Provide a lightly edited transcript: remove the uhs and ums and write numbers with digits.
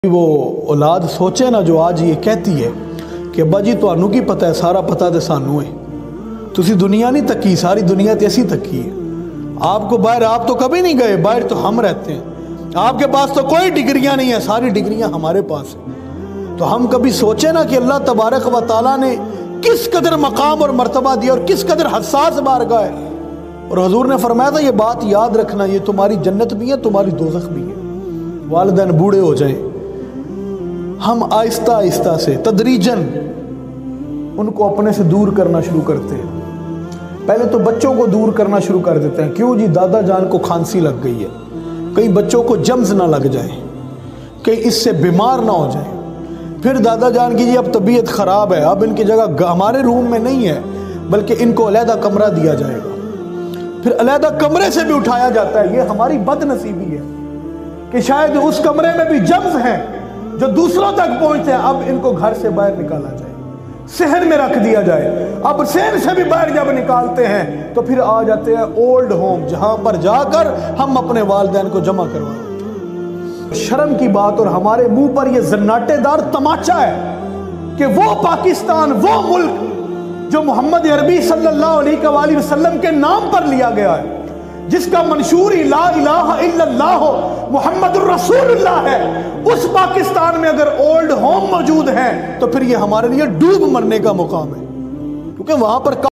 وہ اولاد سوچے نا جو آج یہ کہتی ہے کہ ابا جی تو کی پتہ ہے سارا پتہ تے سانو ہے تسی دنیا نہیں تکی ساری دنیا تے ایسی تکی ہے آپ کو باہر آپ تو کبھی نہیں گئے باہر تو ہم رہتے ہیں آپ کے پاس تو کوئی ڈگریاں نہیں ہیں ساری ڈگریاں ہمارے پاس ہیں تو ہم کبھی سوچے نا کہ اللہ تبارک و تعالیٰ نے کس قدر مقام اور مرتبہ دیا اور کس قدر حساس بارگاہ ہے اور حضور نے فرمایا تھا یہ بات یاد رکھنا یہ تمہاری جنت بھی ہے تمہاری دوزخ بھی ہے والدین بوڑھے ہو جائیں ہم آہستہ آہستہ سے تدریجاً ان کو اپنے سے دور کرنا شروع کرتے ہیں پہلے تو بچوں کو دور کرنا شروع کر دیتے ہیں کیوں جی دادا جان کو کھانسی لگ گئی ہے کئی بچوں کو جمز نہ لگ جائے کئی اس سے بیمار نہ ہو جائیں پھر دادا جان کی جی اب طبیعت خراب ہے اب ان کی جگہ ہمارے روم میں نہیں ہے بلکہ ان کو علیحدہ کمرہ دیا جائے گا پھر علیحدہ کمرے سے بھی اٹھایا جاتا ہے یہ ہماری بد نصیبی ہے کہ شاید اس کمرے میں بھی جمز ہیں جو دوسروں تک پہنچتے ہیں اب ان کو گھر سے باہر نکالا جائے صحن میں رکھ دیا جائے اب صحن سے بھی باہر جب نکالتے ہیں تو پھر آ جاتے ہیں اولڈ ہوم جہاں پر جا کر ہم اپنے والدین کو جمع کروا دیتے ہیں شرم کی بات اور ہمارے منہ پر یہ زناٹے دار تماچا ہے کہ وہ پاکستان وہ ملک جو محمد عربی صلی اللہ علیہ وآلہ وسلم کے نام پر لیا گیا ہے جس کا منشور لا الہ الا اللہ محمد الرسول اللہ ہے اس پاکستان میں اگر اولڈ ہوم موجود ہیں تو پھر یہ ہمارے لیے ڈوب مرنے کا مقام ہے کیونکہ وہاں پر